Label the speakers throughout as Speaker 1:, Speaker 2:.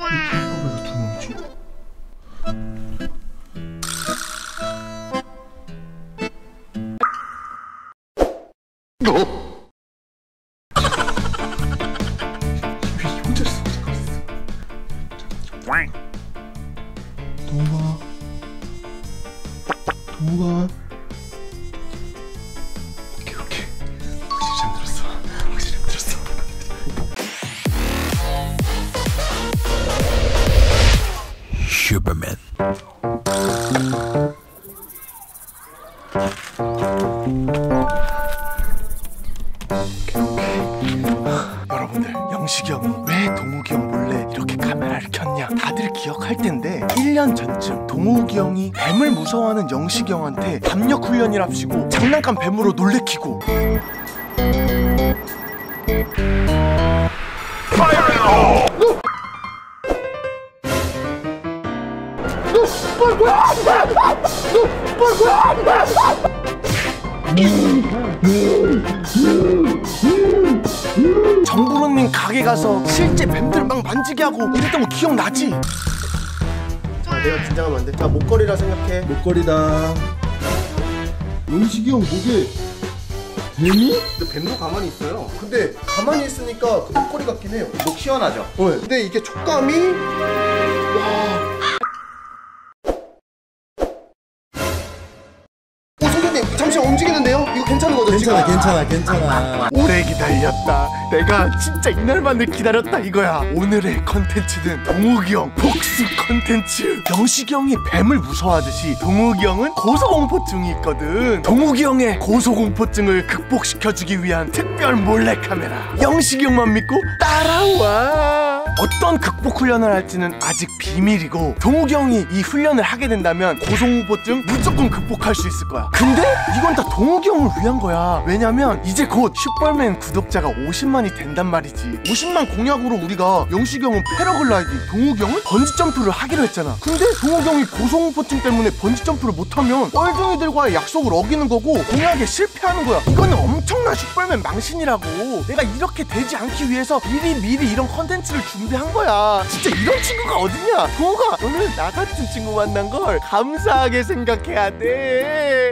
Speaker 1: 왜 두 명이지? 동욱아. 오케이. 확실히 잠들었어. 슈퍼맨. 여러분들, 영식이 형이 왜 동욱이 형 몰래 이렇게 카메라를 켰냐 다들 기억할 텐데 1년 전쯤 동욱이 형이 뱀을 무서워하는 영식이 형한테 담력 훈련이랍시고 장난감 뱀으로 놀래키고 정부로님 가게 가서 실제 뱀들 막 만지게 하고 이랬던 거 기억나지? 자, 내가 긴장하면 안 돼. 자, 목걸이라 생각해.
Speaker 2: 목걸이다. 영식이 형 목에 뱀이?
Speaker 1: 근데 뱀도 가만히 있어요. 근데 가만히 있으니까 그 목걸이 같긴 해요.
Speaker 3: 목 시원하죠?
Speaker 1: 근데 이게 촉감이 와. 선생님, 잠시만 움직이는데요? 이거 괜찮은 거죠?
Speaker 2: 괜찮아.
Speaker 1: 오래 기다렸다. 내가 진짜 이날만을 기다렸다 이거야. 오늘의 컨텐츠는 동욱이 형 복수 컨텐츠. 영식이 형이 뱀을 무서워하듯이 동욱이 형은 고소공포증이 있거든. 동욱이 형의 고소공포증을 극복시켜주기 위한 특별 몰래카메라. 영식이 형만 믿고 따라와. 어떤 극복 훈련을 할지는 아직 비밀이고 동욱이 형이 이 훈련을 하게 된다면 고소공포증 무조건 극복할 수 있을 거야. 근데 이건 다 동욱이 형을 위한 거야. 왜냐면 이제 곧 슈퍼맨 구독자가 50만이 된단 말이지. 50만 공약으로 우리가 영식이 형은 패러글라이딩, 동욱이 형은 번지점프를 하기로 했잖아. 근데 동욱이 형이 고소공포증 때문에 번지점프를 못하면 뻘둥이들과의 약속을 어기는 거고 공약에 실패하는 거야. 이거는 엄청난 슈퍼맨 망신이라고. 내가 이렇게 되지 않기 위해서 미리 이런 컨텐츠를 준비한 거야. 진짜 이런 친구가 어딨냐. 동욱아, 너는 나 같은 친구 만난 걸 감사하게 생각해야 돼.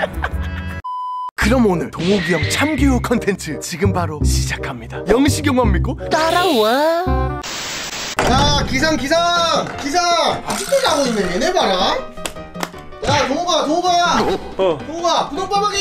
Speaker 1: 그럼 오늘 동욱이 형 참교육 컨텐츠 지금 바로 시작합니다. 영식이 형만 믿고 따라와. 야, 기상 아직도 자고 있네. 얘네 봐라. 야, 동욱아 동욱아, 분홍바닥이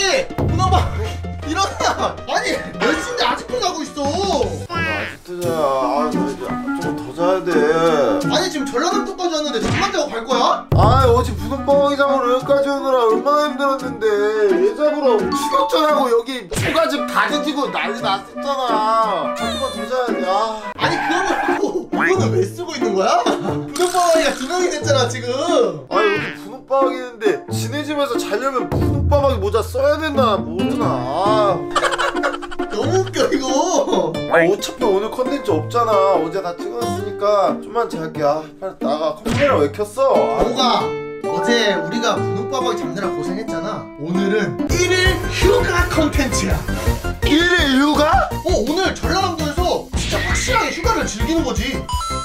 Speaker 1: 일어나. 아니, 몇 시인데 아직도 자고 있어.
Speaker 2: 아직도 자. 좀 더 자야 돼.
Speaker 1: 아니, 지금 전라남도까지 왔는데 잠만 자고 갈 거야?
Speaker 2: 어제 분홍방망이 잡으러 여기까지 오느라 얼마나 힘들었는데 얘 잡으러 추격전하고 여기 초가집 가지고 난리 났었잖아. 조금만 더 자야 돼.
Speaker 1: 아니, 그러면 이거는 왜 쓰고 있는 거야? 분홍바닥이가 2명이 됐잖아 지금.
Speaker 2: 여기 분홍방망이 있는데 지네 집에서 자려면 분홍방망이 모자 써야 된다. 모르나.
Speaker 1: 너무 웃겨 이거.
Speaker 2: 어차피 오늘 컨텐츠 없잖아. 어제 다 찍었으니까 좀만 잘게. 빨리 나가. 카메라 왜 켰어?
Speaker 1: 동욱아, 어제 우리가 분홍바닥이 잡느라 고생했잖아. 오늘은 1일 휴가 컨텐츠야.
Speaker 2: 1일 휴가?
Speaker 1: 오늘 전라남도에서 진짜 확실하게 휴가를 즐기는 거지.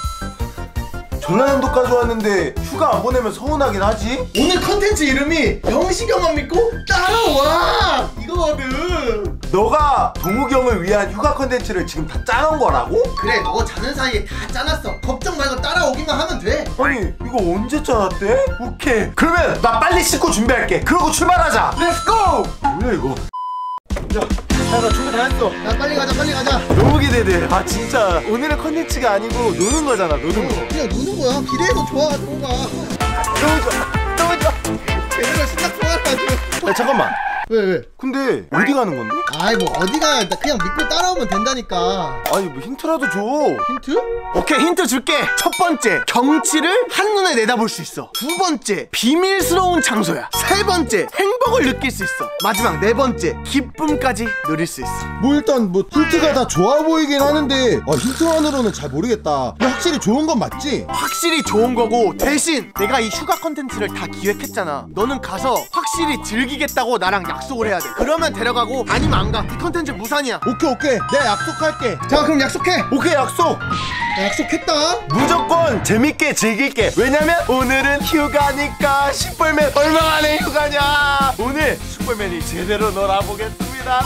Speaker 2: 전라남도까지 왔는데 휴가 안 보내면 서운하긴 하지?
Speaker 1: 오늘 컨텐츠 이름이 영식이 형만 믿고 따라와 이거거든.
Speaker 2: 너가 동욱이 형을 위한 휴가 컨텐츠를 지금 다 짜놓은 거라고?
Speaker 1: 그래, 너 자는 사이에 다 짜놨어. 걱정 말고 따라오기만 하면 돼.
Speaker 2: 아니 이거 언제 짜놨대? 오케이, 그러면 나 빨리 씻고 준비할게. 그러고 출발하자. 렛츠고! 뭐야 이거? 야, 나 준비 다 했어.
Speaker 1: 야, 빨리 가자.
Speaker 2: 너무 기대돼. 진짜 오늘은 컨텐츠가 아니고 노는 거잖아. 노는 거.
Speaker 1: 그냥 노는 거야. 기대해도 좋아, 동욱아.
Speaker 2: 너무 좋아.
Speaker 1: 얘네가 신나 좋아가지고.
Speaker 2: 잠깐만.
Speaker 1: 왜?
Speaker 2: 근데 어디 가는 건데?
Speaker 1: 뭐 어디가, 그냥 믿고 따라오면 된다니까.
Speaker 2: 아니 뭐 힌트라도 줘.
Speaker 1: 힌트? 오케이, 힌트 줄게. 첫 번째, 경치를 한눈에 내다볼 수 있어. 두 번째, 비밀스러운 장소야. 세 번째, 행복을 느낄 수 있어. 마지막 네 번째, 기쁨까지 누릴 수 있어.
Speaker 2: 일단 힌트가 다 좋아 보이긴 하는데 힌트만으로는 잘 모르겠다. 확실히 좋은 건 맞지?
Speaker 1: 확실히 좋은 거고, 대신 내가 이 휴가 컨텐츠를 다 기획했잖아. 너는 가서 확실히 즐기겠다고 나랑 약속을 해야 돼. 그러면 데려가고 아니면 안 가. 이 컨텐츠 무산이야.
Speaker 2: 오케이 내가 약속할게.
Speaker 1: 자 그럼 약속해.
Speaker 2: 오케이 약속.
Speaker 1: 약속했다.
Speaker 2: 무조건 재밌게 즐길게. 왜냐면 오늘은 휴가니까. 슈퍼맨 얼마 만에 휴가냐. 오늘 슈퍼맨이 제대로 놀아보겠습니다.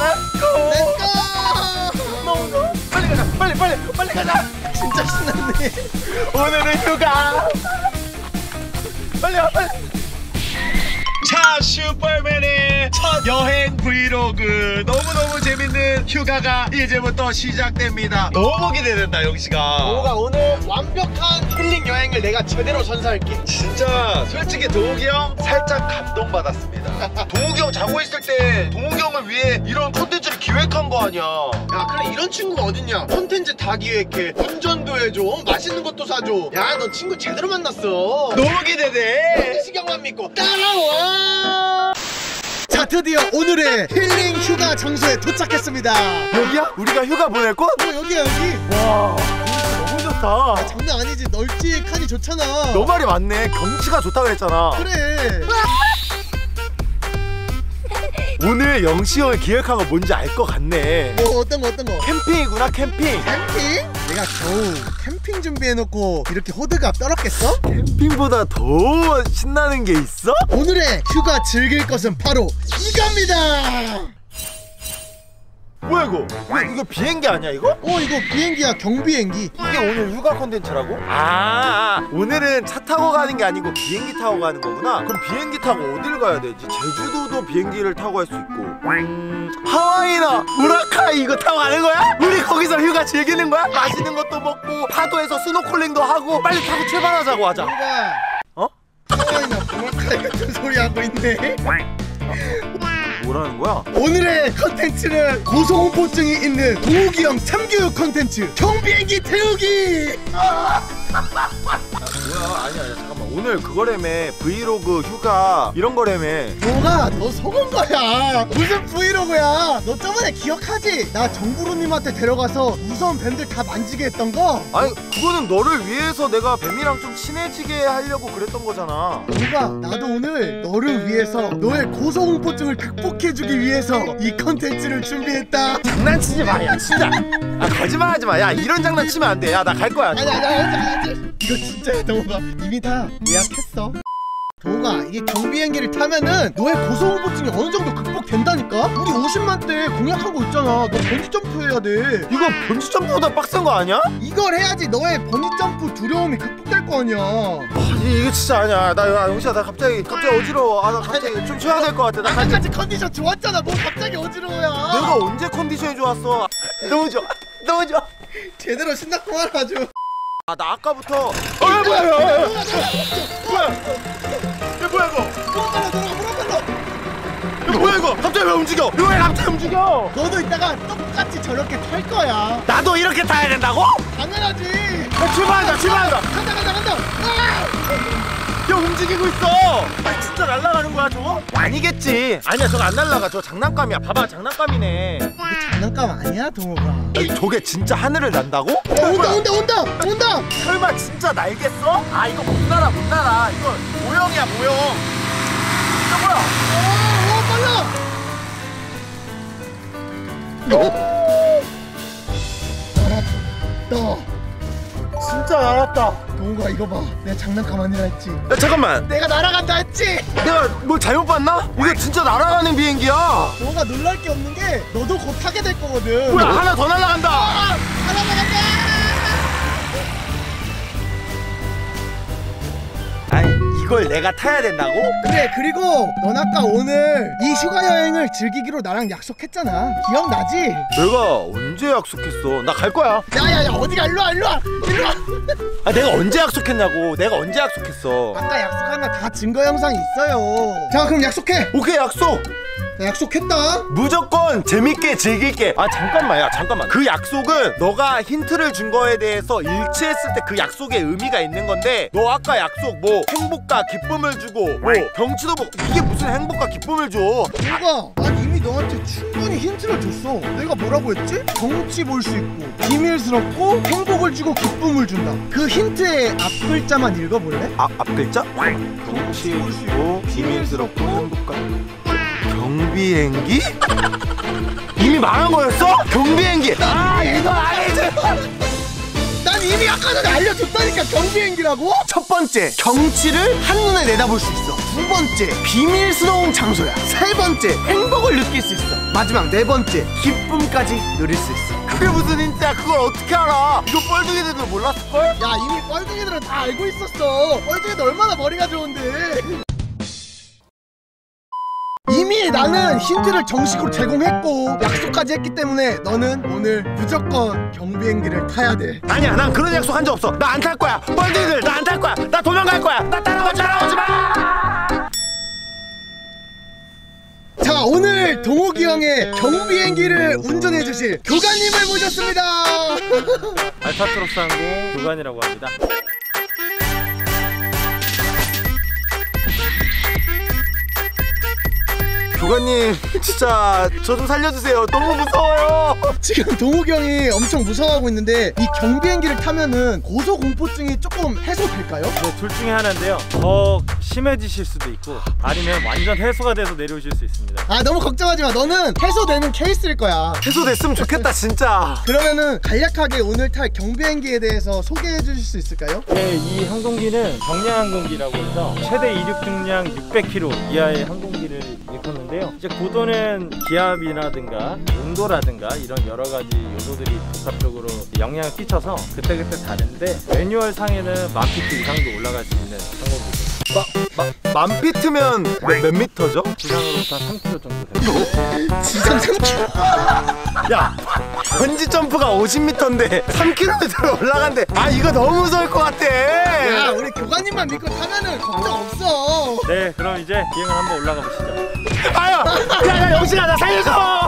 Speaker 2: 렛츠고. 너무 빨리 가자. 빨리 가자.
Speaker 1: 진짜 신났네.
Speaker 2: 오늘은 휴가. 빨리 와. 자, 슈퍼맨의 첫 여행 브이로그. 너무너무 재밌는 휴가가 이제부터 시작됩니다. 너무 기대된다, 영식아.
Speaker 1: 동욱아 오늘 완벽한 힐링 여행을 내가 제대로 전사할게.
Speaker 2: 진짜 솔직히 동욱이 형 살짝 감동받았습니다. 동욱이 형 자고 있을 때 동욱이 형을 위해 이런 콘텐츠를 기획한 거 아니야.
Speaker 1: 야 그래 이런 친구가 어딨냐. 컨텐츠 다 기획해. 운전도 해줘. 맛있는 것도 사줘. 야 너 친구 제대로 만났어.
Speaker 2: 너무 기대돼.
Speaker 1: 시경만 믿고 따라와. 자 드디어 오늘의 힐링 휴가 장소에 도착했습니다.
Speaker 2: 여기야? 우리가 휴가 보낼 곳?
Speaker 1: 여기야 여기.
Speaker 2: 와, 너무 좋다.
Speaker 1: 장난 아니지. 널찍하니 좋잖아.
Speaker 2: 너 말이 맞네. 경치가 좋다 그랬잖아.
Speaker 1: 그래.
Speaker 2: 오늘 영시 형을 기획한 거 뭔지 알 것 같네.
Speaker 1: 뭐 어떤 거
Speaker 2: 캠핑이구나. 캠핑.
Speaker 1: 캠핑? 내가 겨우 캠핑 준비해놓고 이렇게 호드가 떨었겠어?
Speaker 2: 캠핑보다 더 신나는 게 있어?
Speaker 1: 오늘의 휴가 즐길 것은 바로 이겁니다.
Speaker 2: 뭐야 이거? 이거 비행기 아니야 이거?
Speaker 1: 이거 비행기야. 경비행기.
Speaker 2: 이게 오늘 휴가 콘텐츠라고? 오늘은 차 타고 가는 게 아니고 비행기 타고 가는 거구나. 그럼 비행기 타고 어딜 가야 되지? 제주도도 비행기를 타고 갈 수 있고 하와이나 우라카이 이거 타고 가는 거야? 우리 거기서 휴가 즐기는 거야? 맛있는 것도 먹고 파도에서 스노클링도 하고 빨리 타고 출발하자고 하자.
Speaker 1: 누가 하와이나 보라카이 같은 소리 하고 있네.
Speaker 2: 뭐라는 거야?
Speaker 1: 오늘의 컨텐츠는 고소공포증이 있는 동욱이 형 참교육 컨텐츠 경비행기 태우기.
Speaker 2: 뭐야? 아니야 잠깐만. 오늘 그거라며. 브이로그 휴가 이런 거라며.
Speaker 1: 너가 너 속은 거야. 무슨 브이로그야. 너 저번에 기억하지? 나 정부로님한테 데려가서 무서운 뱀들 다 만지게 했던 거.
Speaker 2: 아니 그거는 너를 위해서 내가 뱀이랑 좀 친해지게 하려고 그랬던 거잖아.
Speaker 1: 누가 나도 오늘 너를 위해서 너의 고소공포증을 극복해주기 위해서 이 컨텐츠를 준비했다.
Speaker 2: 장난치지 마, 야 진짜. 거짓말하지 마. 야 이런 장난치면 안 돼. 야 나 갈 거야.
Speaker 1: 아니 이거 진짜야 동욱아. 이미 다 예약했어. 동욱아 이게 경비행기를 타면은 너의 고소공포증이 어느 정도 극복된다니까? 우리 50만 대 공약한 거 있잖아. 너 번지점프 해야 돼.
Speaker 2: 이거 번지점프보다 빡센 거 아니야?
Speaker 1: 이걸 해야지 너의 번지점프 두려움이 극복될 거 아니야.
Speaker 2: 이게 진짜 아니야. 나 영시야 나 갑자기 어지러워. 나 갑자기 좀 쉬어야 될 것 같아. 나
Speaker 1: 아까까지 컨디션 좋았잖아. 뭐 갑자기 어지러워야.
Speaker 2: 내가 언제 컨디션이 좋았어? 너무 좋아.
Speaker 1: 제대로 신났구만 아주.
Speaker 2: 나 아까부터. 뭐야 이거? 이거 뭐야 이거? 갑자기 왜 움직여? 왜 갑자기 움직여?
Speaker 1: 너도 이따가 똑같이 저렇게 탈 거야.
Speaker 2: 나도 이렇게 타야 된다고?
Speaker 1: 당연하지.
Speaker 2: 출발한다.
Speaker 1: 간다.
Speaker 2: 야 움직이고 있어. 진짜 날아가는 거야 저거? 아니겠지. 아니야 저거 안 날아가. 저거 장난감이야. 봐봐 장난감이네.
Speaker 1: 이거 장난감 아니야 동욱아.
Speaker 2: 저게 진짜 하늘을 난다고?
Speaker 1: 온다.
Speaker 2: 설마 진짜 날겠어? 이거 못 날아. 이거 모형이야 모형. 이거 뭐야?
Speaker 1: 빨라. 날았다.
Speaker 2: 진짜 날았다.
Speaker 1: 동욱아 이거 봐. 내가 장난감 아니라 했지.
Speaker 2: 야 잠깐만.
Speaker 1: 내가 날아간다 했지.
Speaker 2: 내가 뭘 잘못 봤나? 이거 진짜 날아가는 비행기야.
Speaker 1: 동욱아 놀랄 게 없는 게 너도 곧 타게 될 거거든.
Speaker 2: 뭐야 하나 더 날아간다.
Speaker 1: 날아간다.
Speaker 2: 이걸 내가 타야 된다고?
Speaker 1: 그래. 그리고 넌 아까 오늘 이 휴가 여행을 즐기기로 나랑 약속했잖아. 기억나지?
Speaker 2: 내가 언제 약속했어? 나 갈 거야.
Speaker 1: 야야야 어디가. 일로와.
Speaker 2: 내가 언제 약속했냐고. 내가 언제 약속했어?
Speaker 1: 아까 약속한 거 다 증거 영상이 있어요. 자 그럼 약속해.
Speaker 2: 오케이 약속.
Speaker 1: 나 약속했다.
Speaker 2: 무조건 재밌게 즐길게. 잠깐만. 그 약속은 너가 힌트를 준 거에 대해서 일치했을 때 그 약속의 의미가 있는 건데, 너 아까 약속 뭐 행복과 기쁨을 주고 뭐 경치도 보고, 이게 무슨 행복과 기쁨을 줘?
Speaker 1: 누가? 난 이미 너한테 충분히 힌트를 줬어. 내가 뭐라고 했지? 경치 볼 수 있고 비밀스럽고 행복을 주고 기쁨을 준다. 그 힌트의 앞 글자만 읽어볼래?
Speaker 2: 앞 글자? 경치 볼 수 있고 비밀스럽고 행복과 경비행기? 이미 망한 거였어? 경비행기! 아 이거 아니지!
Speaker 1: 난 이미 아까 전에 알려줬다니까. 경비행기라고? 첫 번째, 경치를 한눈에 내다볼 수 있어. 두 번째, 비밀스러운 장소야. 세 번째, 행복을 느낄 수 있어. 마지막 네 번째, 기쁨까지 누릴 수 있어.
Speaker 2: 그게 무슨 힌트야? 그걸 어떻게 알아? 이거 뻘둥이들도 몰랐을걸?
Speaker 1: 야, 이미 뻘둥이들은 다 알고 있었어. 뻘둥이들 얼마나 머리가 좋은데. 이미 나는 힌트를 정식으로 제공했고 약속까지 했기 때문에 너는 오늘 무조건 경비행기를 타야 돼.
Speaker 2: 아니야, 난 그런 약속 한 적 없어. 나 안 탈 거야. 뻘둥이들 나 안 탈 거야. 나 도망갈 거야. 나 따라오지 마.
Speaker 1: 자, 오늘 동욱이 형의 경비행기를 운전해 주실 교관님을 모셨습니다.
Speaker 3: 알파트로스 항공 교관이라고 합니다.
Speaker 2: 교관님 진짜 저 좀 살려주세요. 너무 무서워요.
Speaker 1: 지금 동욱이 형이 엄청 무서워하고 있는데 이 경비행기를 타면은 고소공포증이 조금 해소될까요?
Speaker 3: 네, 둘 중에 하나인데요. 더 심해지실 수도 있고 아니면 완전 해소가 돼서 내려오실 수 있습니다.
Speaker 1: 아, 너무 걱정하지 마. 너는 해소되는 케이스일 거야.
Speaker 2: 해소됐으면 좋겠다 진짜.
Speaker 1: 그러면은 간략하게 오늘 탈 경비행기에 대해서 소개해 주실 수 있을까요?
Speaker 3: 네, 이 항공기는 경량항공기라고 해서 최대 이륙 중량 600km 이하의 항공기를 일컫는데요. 이제 고도는 기압이라든가 온도라든가 이런 여러 가지 요소들이 복합적으로 영향을 끼쳐서 그때그때 다른데 매뉴얼 상에는 1000피트 이상도 올라갈 수 있는 항공기입니다.
Speaker 2: 만 피트면 몇 미터죠?
Speaker 3: 지상으로부터 한 3km 정도 됩니다.
Speaker 1: 지상 3km.
Speaker 2: 야, 번지 점프가 50m인데 3km를 올라간대. 아 이거 너무 무서울 것 같아.
Speaker 1: 야, 우리 교관님만 믿고 타면은 걱정 없어.
Speaker 3: 네, 그럼 이제 비행을 한번 올라가 보시죠.
Speaker 2: 아유, 야 영신아 나 살려줘.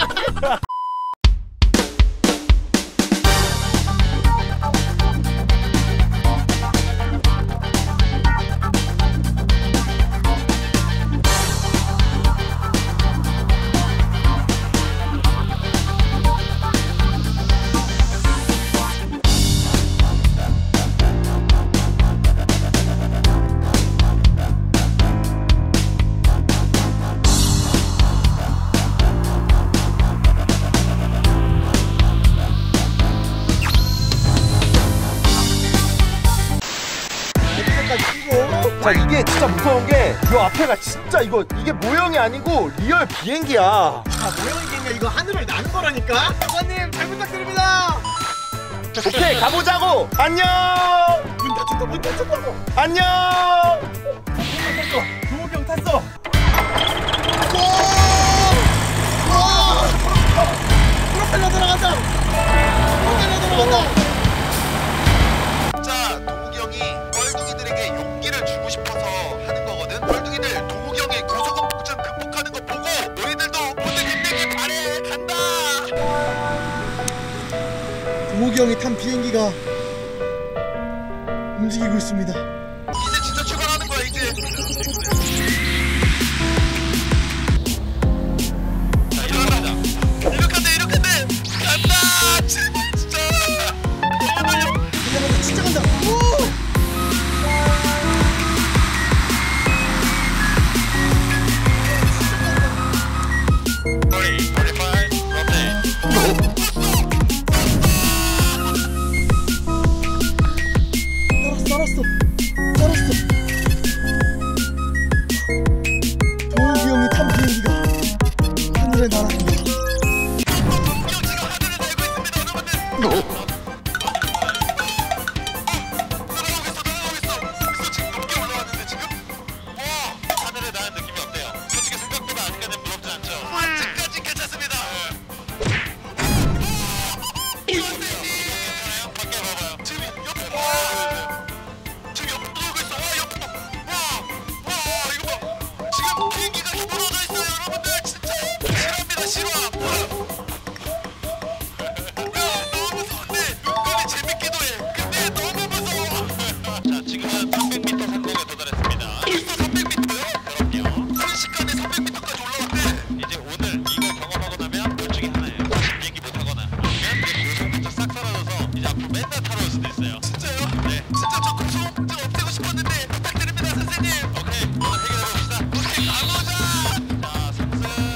Speaker 2: 자 이게 진짜 무서운 게 이 앞에가 진짜 이게 모형이 아니고 리얼 비행기야.
Speaker 1: 아, 모형이겠냐? 이거 하늘을 나는 거라니까. 교관님 잘 부탁드립니다.
Speaker 2: 오케이 가보자고. 안녕.
Speaker 1: 문 닫혔다. 문 닫혔다.
Speaker 2: 안녕.
Speaker 1: 동욱이 형 탔어. 프로펠러 들어간다. 프로펠러 들어간다.
Speaker 2: 자, 동욱이 형이 뻘둥이들에게 용기를 주고 싶어서 하는 거거든. 뻘둥이들 동욱이 형의 고소공포증 극복하는 거 보고 너희들도 오늘 힘내길 바래. 간다.
Speaker 1: 동욱이 형이 탄 비행기가 움직이고 있습니다.
Speaker 2: 이제 진짜 출발하는 거야 이제. 자, 이륙합니다. 이륙한대. 간다. 제발 진짜.
Speaker 1: 간다. 진짜 간다. 오! 떨었어. 동욱이 형이 탄 비행기가 하늘에 날아갑니다.
Speaker 2: 하늘에 나는 느낌이 어때요? 솔직히 생각보다 아직까지는 무섭지 않죠? 아직까지 괜찮습니다. 괜찮아요? 밖에 봐봐요. 지금 옆에 봐. 지금 옆으로 돌고 있어. 와 옆으로. 와 이거 봐. 지금 비행기가 떨어져 있어요, 여러분들. 진짜 실화입니다, 실화. 너무 무서운데 눈감이 재밌기도 해. 근데 너무 무서워. 자, 지금은 300m 상공에 도달했습니다. 벌써 300m요? 그럼요. 순식간에 300m까지 올라왔대. 이제 오늘 이걸 경험하고 나면 둘 중에 하나예요. 다시 비행기 못 타거나 아니면 고소공포증 싹 사라져서 이제 앞으로 맨날 타러 올 수도 있어요. 진짜요? 네. 진짜 저 고소공포증 없애고 싶었는데 부탁드립니다, 선생님. 오케이, 오늘 해결해봅시다. 오케이, 가보자. 자, 상승.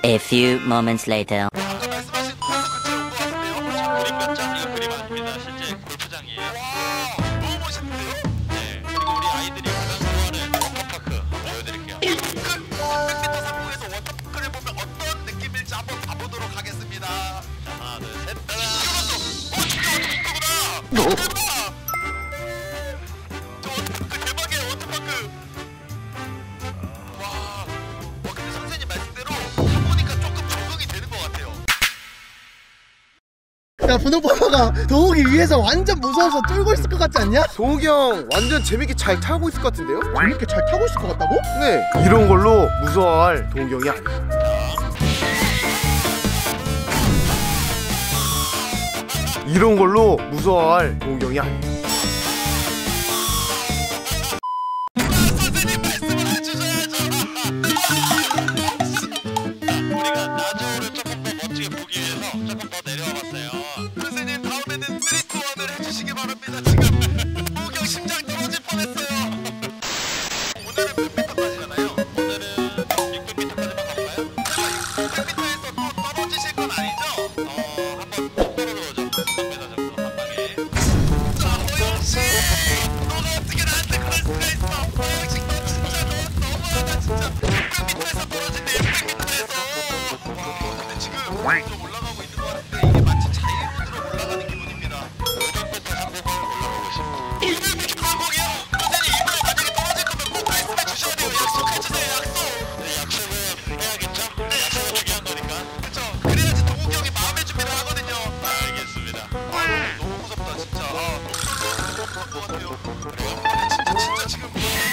Speaker 4: A few moments later.
Speaker 2: 말씀하신 그림 같죠? 이거 그림 아닙니다. 실제 골프장이에요. 와, 너무 멋있는데요? 네. 그리고 우리 아이들이 가장 좋아하는 워터파크 보여드릴게요. 300m 상공에서 워터파크를 보면 어떤 느낌일지 한번 가보도록 하겠습니다. 자, 하나, 둘, 셋. 진짜 워터파크구나. 대박! 저 워터파크 대박이에요. 워터파크. 와, 근데 선생님 말씀대로 타보니까 조금 적응이 되는 것 같아요.
Speaker 1: 야, 분홍파파가 동욱이 위에서 완전 무서워서 뚫고 있을 것 같지 않냐?
Speaker 2: 동욱이 형 완전 재밌게 잘 타고 있을 것 같은데요?
Speaker 1: 재밌게 잘 타고 있을 것 같다고?
Speaker 2: 네, 이런 걸로 무서워할 동욱이 형이 아니에요. 이런 걸로 무서워할 동욱이 형이 아니에요. 선생님 말씀을 해주셔야죠. 우리가 나주를 조금 더 멋지게 보기 위해서 조금 더 내려와봤어요. 선생님 다음에는 3-2-1을 해주시기 바랍니다. 지금 동욱이 형 심장 떨어질 뻔했어요. 오늘은 몇 미터까지잖아요. 오늘은 600m까지만 가볼까요? 600m에서 또 떨어지실 건 아니죠? 한번 쭉 떨어져보죠. 600m 정도 한 방에. 자, 호영씨, 너가 어떻게 나한테 그럴 수가 있어? 호영씨, 너 진짜 너무하다 진짜. 600m에서 떨어진대. 600m에서. 와, 근데 지금 좀 올라가고 있는 것 같은데 이게 마치 자이로드로 올라가는 기분입니다. 500m 상공을 올라가고 싶어. 200m 상공이요? 선생님 이번에 만약에 떨어질 거면 꼭 말씀해 주셔야 돼요. 약속해주세요. 약속. 네, 약속은 해야겠죠? 네, 약속은 중요한 거니까. 그쵸? 그래야지 동욱이 형이 마음의 준비를 하거든요. 알겠습니다. 너무 무섭다 진짜. 너무 무서운 것 같아요. 그래요? 진짜 지금.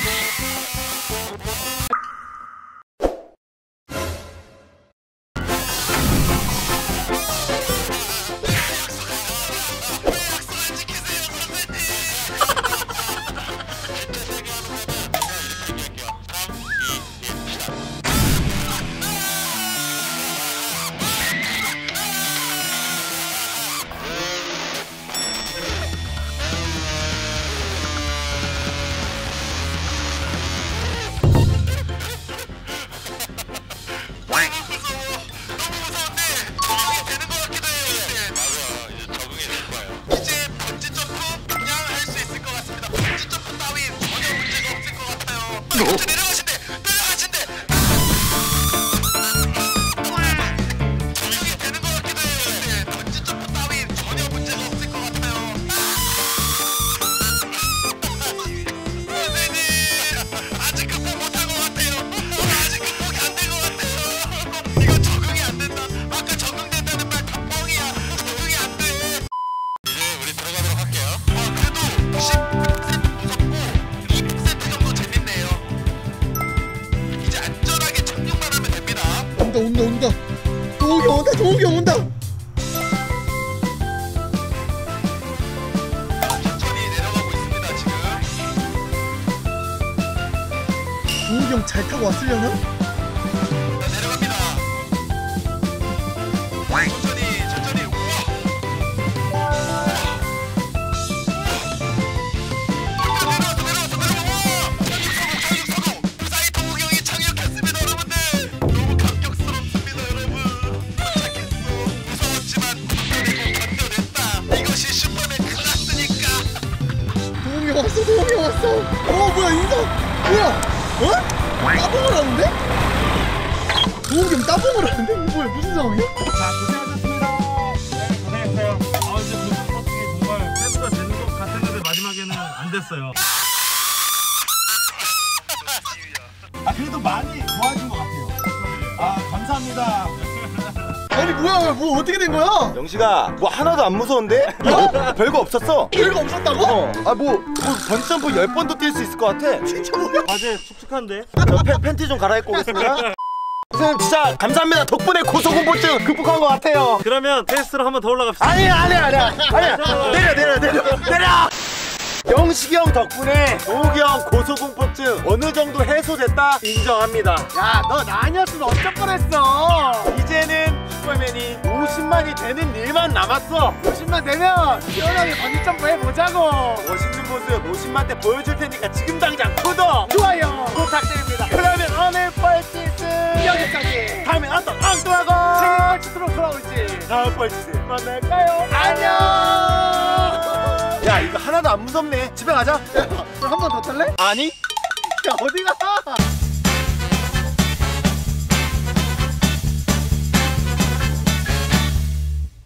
Speaker 2: 내려가신대! 내려가신대! 적용이 되는 것 같기도 해요. 번지점프 따윈 전혀 문제가 없을 것 같아요. 선생님! 아직 극복 못한 것 같아요. 아직 극복이 안 된 것 같아요. 이거 적응이 안 된다. 아까 적응된다는 말 다 뻥이야. 적응이 안 돼. 이제 우리 들어가도록 할게요. 그래도 10% 무섭고 2% 정도 재밌네요. 이제 안전하게 착륙만 하면 됩니다.
Speaker 1: 온다. 동욱이 형 온다. 동욱이 형 온다.
Speaker 2: 천천히 내려가고 있습니다 지금.
Speaker 1: 동욱이 형 잘 타고 왔으려나?
Speaker 2: 자, 내려갑니다. 천천히. 우와. 내려왔어. 착륙 그 사이 동욱이 형이 착륙했습니다 여러분들. 너무 감격스럽습니다 여러분. 착했어. 무서웠지만 견뎌냈다. 이것이 슈퍼맨 클래스니까.
Speaker 1: 동욱이 형 왔어. 동욱이 형 왔어. 뭐야 인성. 뭐야? 따봉을 하는데? 동욱이 형 따봉을 하는데? 뭐야 무슨 상황이야?
Speaker 3: 자, 고생하셨습니다. 네, 고생했어요. 이제 무슨 버스기 정말 패스가 되는 것 같았는데 마지막에는 안 됐어요. 그래도 많이 도와준 것 같아요. 감사합니다.
Speaker 1: 아니 뭐야 뭐 어떻게 된 거야?
Speaker 2: 영식아, 뭐 하나도 안 무서운데? 별거 없었어.
Speaker 1: 별거 없었다고?
Speaker 2: 뭐 번점프 10번도 뛸 수 있을 것 같아.
Speaker 1: 진짜 뭐야?
Speaker 3: 과제 축축한데?
Speaker 2: 저 팬티 좀 갈아입고 오겠습니다. 선생님 진짜 감사합니다. 덕분에 고소공포증 극복한 것 같아요.
Speaker 3: 그러면 테스트로 한번 더 올라갑시다.
Speaker 2: 아니야. 내려. 영식이 형 덕분에 동욱이 형 고소공포증 어느 정도 해소됐다 인정합니다.
Speaker 1: 야, 너 나 아니었으면 어쩔 뻔했어.
Speaker 2: 이제는 슈퍼맨이 50만이 되는 일만 남았어.
Speaker 1: 50만 되면 시원하게 번지점프 해보자고.
Speaker 2: 멋있는 모습 50만 때 보여줄 테니까 지금 당장 구독
Speaker 1: 좋아요
Speaker 2: 부탁드립니다. 그러면 오늘 뻘짓은
Speaker 1: 여기까지.
Speaker 2: 다음에 어떤
Speaker 1: 생일
Speaker 2: 엉뚱하고
Speaker 1: 뻘짓으로 돌아올지
Speaker 2: 다음 뻘짓을
Speaker 1: 만날까요?
Speaker 2: 안녕. 야 이거 하나도 안 무섭네. 집에 가자.
Speaker 1: 한 번 더 탈래?
Speaker 2: 아니
Speaker 1: 야, 어디 가?